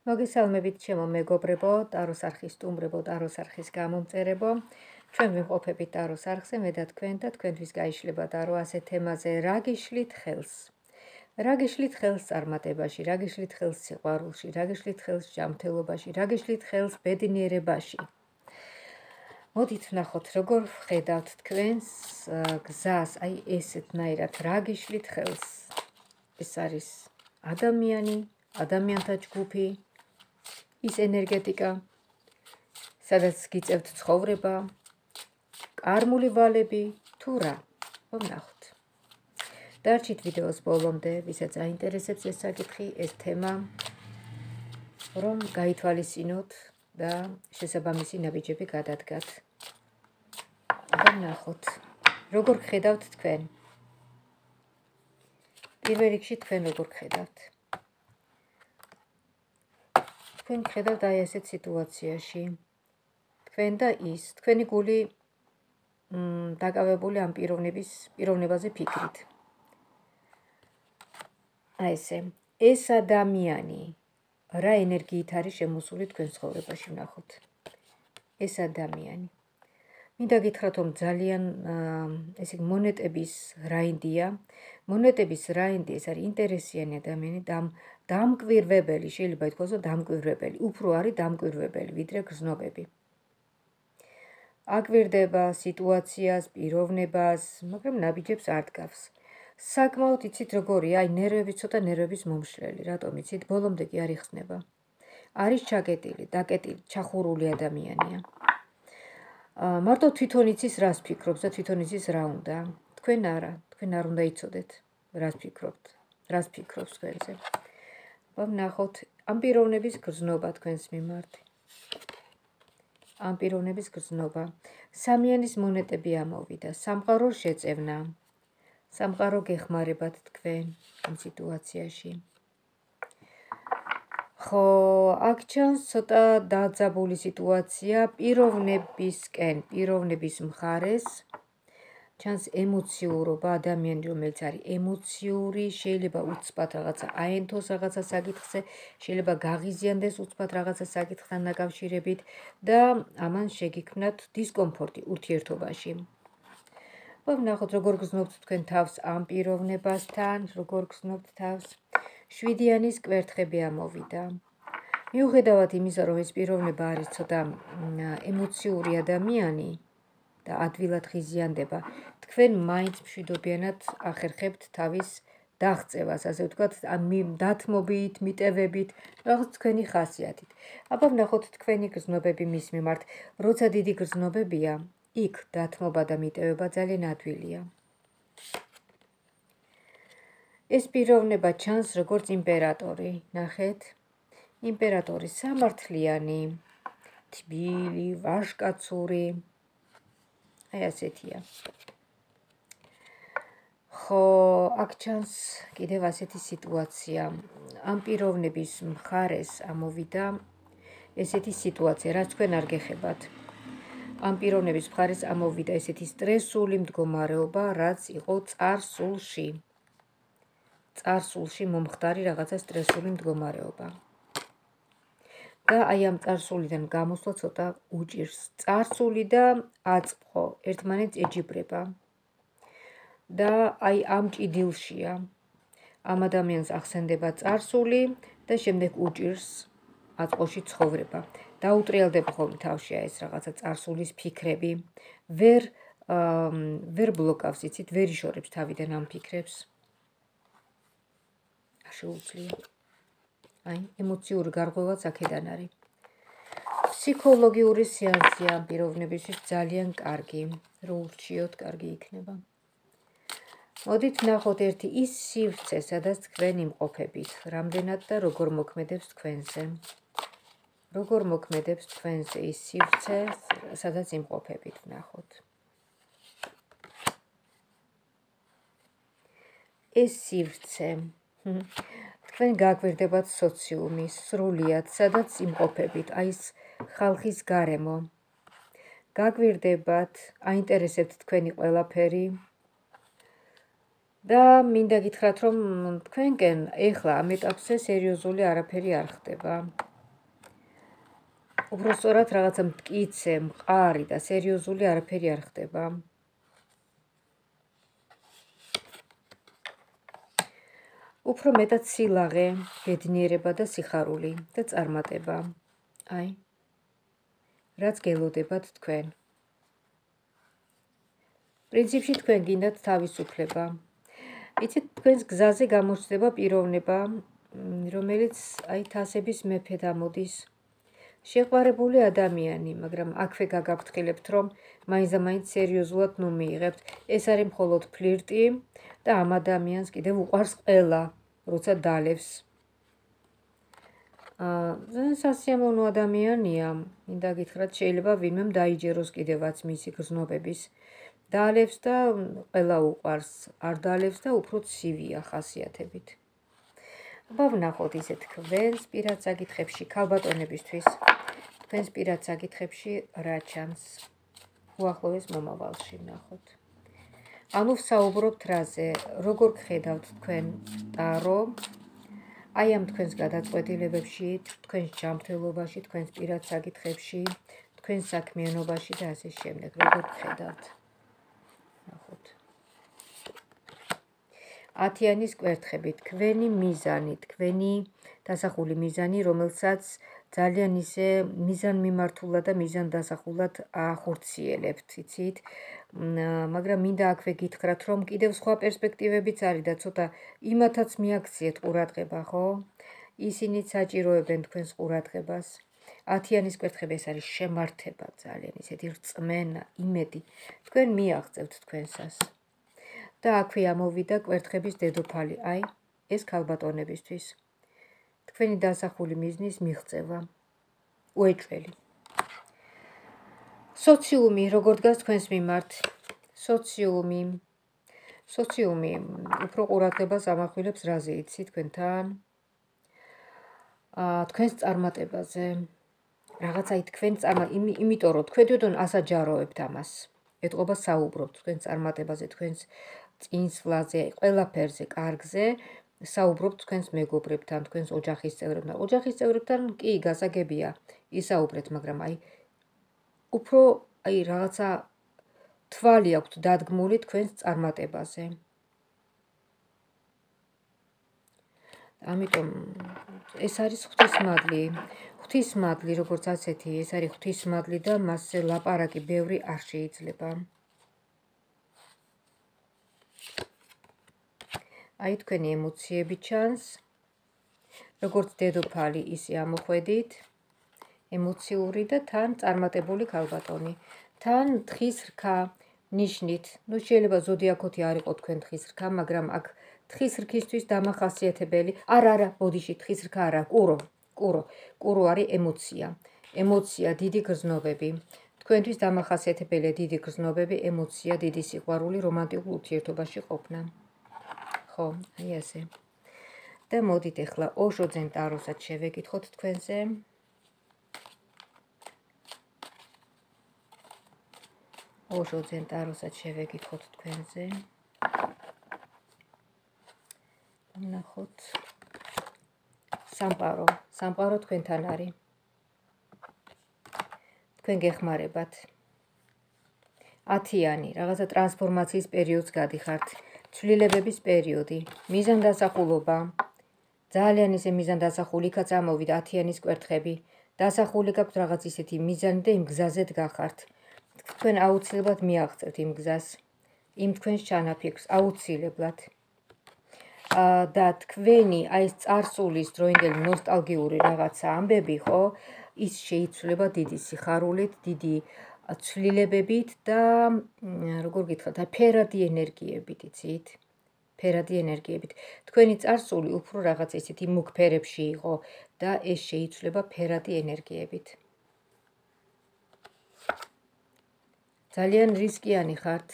მოგესალმებით ჩემო მეგობრებო, ტაროს არხის სტუმრებო, ტაროს არხის გამომწერებო. ჩვენ ვიმყოფებით ტაროს არხზე, მე და თქვენთვის გაიშლება ტარო ასე თემაზე რა გიშლით ხელს. რა გიშლით ხელს წარმატებაში, რა გიშლით ხელს სიყვარულში, რა გიშლით ხელს ჯანმრთელობაში, რა გიშლით ხელს ბედნიერებაში. მოდით ვნახოთ, როგორ ვხედავთ თქვენს გზას, აი ესეთნაირად რა გიშლით ხელს. ეს არის ადამიანი, ადამიანთა ჯგუფი, ის ენერგეტიკა, სადაც გიწევთ ცხოვრება, კარმული ვალები, თუ რა, ვნახოთ. დარჩით ვიდეოს ბოლომდე, ვისაც აინტერესებს ეს საკითხი, ეს თემა, რომ გაითვალისწინოთ და შესაბამისი ნაბიჯები გადადგათ. ვნახოთ, როგორ გხედავთ თქვენ. პირველ რიგში თქვენ როგორ გხედავთ. თქვენ გხედავთ აი ასეთ სიტუაციაში. თქვენ და ის, თქვენი გული დაკავებული ამ პიროვნებაზე ფიქრით. აი ესე, ეს ადამიანი რა ენერგიით არის შემოსული თქვენ ცხოვრებაში ვნახოთ. ეს ადამიანი. მინდა გითხრათ, რომ ძალიან ესე მონეტების რაინდია. მონეტების რაინდი ეს არის ინტერესიანი ადამიანი, დამკვირვებელი, შეიძლება ითქვას, რომ დამკვირვებელი, უფრო არის დამკვირვებელი, ვიდრე გრძნობები. აკვირდება სიტუაციას, პიროვნებას, მაგრამ ნაბიჯებს არ დგავს. საკმაოდ იცით როგორია, აი ნერვები ცოტა ნერვების მომშლელი, რატომ იცით, ბოლომდე კი არ იხსნება. არის ჩაკეტილი, დაკეტილი, ჩახურული ადამიანია. მარტო თვითონ იცის რას ფიქრობს და თვითონ იცის რა უნდა. თქვენ არა, თქვენ არ უნდა იცოდეთ რას ფიქრობთ, რას ფიქრობს თქვენზე. ვნახოთ ამ პიროვნების გრძნობა თქვენს მიმართ. ამ პიროვნების გრძნობა. სამიანის მონეტები ამოვიდა, სამყაროს შეწევნა. სამყარო გეხმარებათ თქვენ ამ სიტუაციაში. ხო, აქ ჩანს ცოტა დაძაბული სიტუაცია პიროვნებისკენ, პიროვნების მხარეს. ჩანს ემოციურობა, ადამიანი რომელიც არის ემოციური, შეიძლება უცბად რაღაცა აენთოს რაღაცა საკითხზე, შეიძლება გაღიზიანდეს უცბად რაღაცა საკითხთან დაკავშირებით და ამან შეგიქმნათ დისკომფორტი ურთიერთობაში. ვნახოთ, როგორ გრძნობთ თქვენ თავს ამ პიროვნებასთან, როგორ გრძნობთ თავს. შვიდიანის კვერთხები ამოვიდა. მიუხედავად იმისა, რომ ეს პიროვნება არის ცოტა ემოციური ადამიანი და ადვილად ღიზიანდება, თქვენ მაინც მშვიდობიანად ახერხებთ თავის დაღწევას, ასე ვთქვათ, დათმობით, მიტევებით, რაღაც თქვენი ხასიათით. აბა ვნახოთ თქვენი გრძნობები მის მიმართ. როცა დიდი გრძნობებია, იქ დათმობა და მიტევება ძალიან ადვილია. ეს პიროვნება ჩანს როგორც იმპერატორი, ნახეთ. იმპერატორი სამართლიანი, თბილი, ვაჟკაცური. აი ასეთია. ხო, აქ ჩანს კიდევ ასეთი სიტუაცია. ამ პიროვნების მხარეს ამოვიდა ესეთი სიტუაცია, რაც თქვენ არ გეხებათ. ამ პიროვნების მხარეს ამოვიდა ესეთი სტრესული მდგომარეობა, რაც იყო წარსულში. წარსულში მომხდარი რაღაცა სტრესული მდგომარეობა. და აი ამ წარსულიდან გამოსვლა ცოტა უჭირს. წარსული და აწმყო ერთმანეთს ეჯიბრება. და აი ამ ჭიდილშია. ამ ადამიანს ახსენდება წარსული და შემდეგ უჭირს აწმყოში ცხოვრება. დაუტრიალდება ხოლმე თავში ეს რაღაცა წარსულის ფიქრები. ვერ ბლოკავს, იცით, ვერ იშორებს თავიდან ამ ფიქრებს. შეუძლია. აი, ემოციური გარღვევაც აქედან არის. ფსიქოლოგიური სეანსი ამ პიროვნებისთვის ძალიან კარგი. რო ურჩიოთ, კარგი იქნება. მოდით ვნახოთ ერთი ის სივრცე, სადაც თქვენ იმყოფებით, რამდენად და როგორ მოქმედებს თქვენზე. როგორ მოქმედებს თქვენზე ის სივრცე, სადაც იმყოფებით, ვნახოთ. ეს სივრცე თქვენ გაგვირდებათ სოციუმი, სრულიად, სადაც იმყოფებით, აი ეს ხალხის გარემო. გაგვირდებათ, აინტერესებთ თქვენი ყველაფერი. და მინდა გითხრათ, რომ თქვენკენ ეხლა ამ ეტაპზე სერიოზული არაფერი არ ხდება. უბრალოდ რაღაცა მტკიცე, მყარი და სერიოზული არაფერი არ ხდება. უფრო მეტად სილაღე, ბედნიერება და სიხარული და წარმატება. აი, რაც გელოდებათ თქვენ. პრინციპში თქვენ გინდათ თავისუფლება. იცით, თქვენს გზაზე გამოჩნდება პიროვნება, რომელიც აი თასების მეფედ ამოდის. შეყვარებული ადამიანი, მაგრამ აქვე გაგაფრთხილებთ, რომ მაინც სერიოზულად მიიღებთ. ეს არის მხოლოდ ფლირტი და ამ ადამიანს კიდევ უყვარს ყველა, როცა დალევს. სასიამოვნო ადამიანია, მინდა გითხრათ, შეიძლება ვინმემ დაიჯეროს კიდევაც მისი გრძნობების. დალევს და ყველა უყვარს, არ დალევს და უფრო ცივია ხასიათებით. აბა ვნახოთ ისე თქვენს პირად საკითხებში, ქალბატონებისთვის. თქვენს პირად საკითხებში რა ჩანს? უახლოეს მომავალში ვნახოთ. ანუ ვსაუბრობთ რაზე? როგორ გხედავთ თქვენ ტარო? აი ამ თქვენს გადაწყვეტილებებში, თქვენს ჯანმრთელობაში, თქვენს პირად საკითხებში, თქვენს საქმიანობაში და ასე შემდეგ. როგორ გხედავთ? ნახოთ. 10-იანის კვერთხები, თქვენი მიზანი, თქვენი დასახული მიზანი, რომელსაც ძალიან ისე მიზანმიმართულად და მიზანდასახულად ახორციელებთ, იცით? მაგრამ მინდა აქვე გითხრათ, რომ კიდევ სხვა პერსპექტივებიც არის და ცოტა იმათაც მიაქციეთ ყურადღება, ხო? ისინიც საჭიროებენ თქვენს ყურადღებას. 10-იანის კვერთხები ეს არის შემართება, ძალიან ისეთი რწმენა, იმედი. თქვენ მიაღწევთ თქვენსას. და აქვე ამოვიდა კვერთხების დედოფალი, აი, ეს ქალბატონებისთვის. თქვენი დასახული მიზნის მიღწევა. უეჭველი. სოციუმი, როგორ დგას თქვენს მიმართ? სოციუმი უფრო ყურადღებას ამახვილებს რაზე იცი თქვენთან? თქვენს წარმატებაზე. რაღაცა თქვენ იმიტომ რომ თქვენ თვითონ ასაჯაროებთ ამას. ეთყობა საუბრობთ თქვენ წარმატებაზე, თქვენს წინსვლაზე, ყველაფერზე, კარგზე, საუბრობთ თქვენს მეგობრებთან, თქვენს ოჯახის წევრებთან. ოჯახის წევრებთან კი გასაგებია ისაუბრეთ, მაგრამ აი უფრო აი რაღაცა თვალი აქვთ დადგმული თქვენს წარმატებაზე. ამიტომ ეს არის ღვთისმადლი. ღვთისმადლი, როგორც ასეთი, ეს არის ღვთისმადლი და მასზე ლაპარაკი ბევრი არ შეიძლება. აი თქვენი ემოციები ჩანს, როგორც დედოფალი, ისე ამოხვედით, ემოციური და თან წარმატებული ქალბატონი. თან თხის რქა ნიშნით, შეიძლება ზოდიაქოთი არ იყო თქვენ თხის რქა, მაგრამ აქ თხის რქისთვის დამახასიათებელი, არა, ბოდიში თხის რქა არა, კურო არის ემოცია, დიდი გრძნობები. თქვენთვის დამახასიათებელია დიდი გრძნობები, ემოცია, დიდი სიყვარული, რომანტიკულ ურთიერთობაში ყოფნა. ხო, აი ასე. და მოდით ახლა ოშოძენ ტაროსაც შევეკითხოთ თქვენზე. ოშოძენ ტაროსაც შევეკითხოთ თქვენზე. ნახოთ. სამყარო თქვენთან არის. თქვენ გეხმარებათ. 10-იანი, რაღაცა ტრანსფორმაციის პერიოდს გადიხართ. ცვლილებების პერიოდი, მიზანდასახულობა. ძალიან ისე მიზანდასახული, იქაც ამოვიდა 10-яნის კვერთხები. დასახული გაქვთ რაღაც ისეთი მიზანი და იმ გზაზე დგახართ. თქვენ აუცილებლად მიაღწევთ იმ გზას, იმ თქვენს ჩანაფიქრს, აუცილებლად. და თქვენი აი ეს წარსულის დროინდელი ნოსტალგიური რაღაცა ამბები, ხო, ის შეიცვლება დიდი სიხარულით, დიდი ცვლილებებით და როგორ გითხრათ, ფერადი ენერგიებით, იცით? ფერადი ენერგიებით. თქვენი წარსული უფრო რაღაც ისეთი მუქ ფერებში იყო და ეს შეიცვლება ფერადი ენერგიებით. ძალიან რისკიანი ხართ.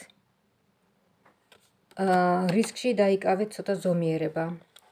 რისკში დაიკავეთ ცოტა ზომიერება.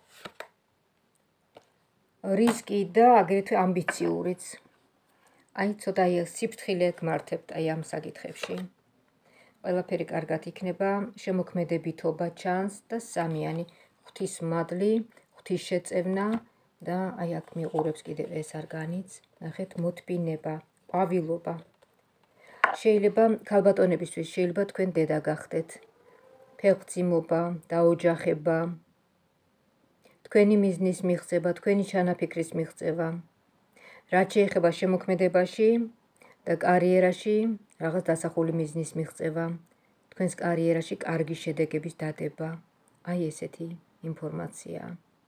რისკი და აგრეთვე ამბიციურიც. აი ცოტა სიფრთხილე გმართებთ აი ამ საკითხებში. ყველაფერი კარგად იქნება, შემოქმედებითობა ჩანს და 3-იანი ღვთისმადლი, ღვთისშეწევნა, და აი აქ მიყურებს კიდევ ეს არგანიც. ნახეთ, მოთბინება, ყვავილობა. შეიძლება ქალბატონებისთვის შეიძლება თქვენ დედა გახდეთ. ფეხმძიმობა, დაოჯახება, თქვენი მიზნის მიღწევა, თქვენი ჩანაფიქრის მიღწევა. რაც შეეხება შემოქმედებაში და კარიერაში, რაღაც დასახული მიზნის მიღწევა, თქვენს კარიერაში კარგი შედეგების დადება. აი ესეთი ინფორმაცია.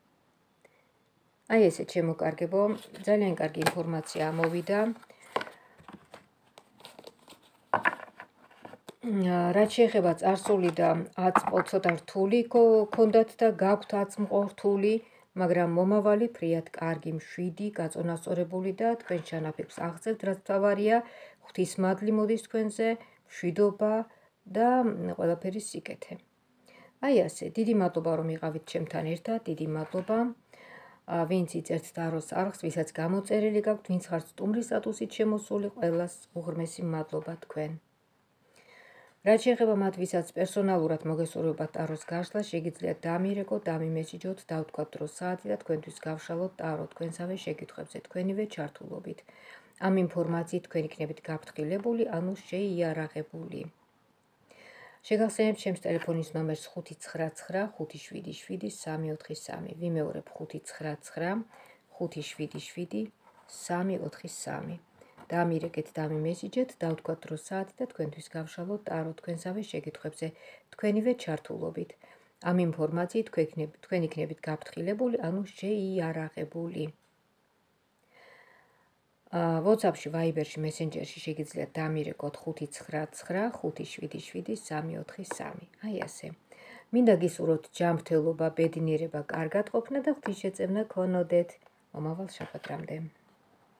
აი ესე შემოკარგებო, ძალიან კარგი ინფორმაცია მოვიდა. რაც შეეხება წარსული და აწმყო ცოტა რთული გქონდათ და გაქვთ აწმყო რთული, მაგრამ მომავალი ფრიად კარგი, მშვიდი, გაწონასწორებული და თქვენ ჩანაფიქრს აღწევთ, რაც მთავარია, ღვთისმადლი მოდის თქვენზე, მშვიდობა და ყველაფერი სიკეთე. აი ასე, დიდი მადლობა რომ იყავით ჩემთან ერთად, დიდი მადლობა. ვინც იწერთ ტაროს არხს, ვისაც გამოწერილი გაქვთ, ვინც ხართ სტუმრის სტატუსით შემოსული, ყველას უღრმესი მადლობა თქვენ. რაც შეეხება მათ, ვისაც პერსონალურად მოგესურვებათ ტაროს გაშლა, შეგიძლიათ დამირეკოთ, დამიმესიჯოთ, დავთქვათ დრო საათი და თქვენთვის გავშალოთ ტარო თქვენსავე შეკითხვებზე, თქვენივე ჩართულობით. ამ ინფორმაციით თქვენ იქნებით გაფრთხილებული, ანუ შეიარაღებული. შეგახსენებთ ჩემს ტელეფონის ნომერს 599577343. ვიმეორებ 599577343. დამირეკეთ, დამიმესიჯეთ, დავთქვათ დრო საათი და თქვენთვის გავშალოთ ტარო თქვენსავე შეკითხვებზე, თქვენივე ჩართულობით. ამ ინფორმაციით თქვენ იქნებით გაფრთხილებული, ანუ შეიარაღებული. WhatsApp-ში, Viber-ში, Messenger-ში შეგიძლიათ დამირეკოთ 599577343. აი ასე. მინდა გისურვოთ ჯანმრთელობა, ბედნიერება, კარგად ყოფნა და ღვთისშეწევნა გქონოდეთ. მომავალ შაბათამდე.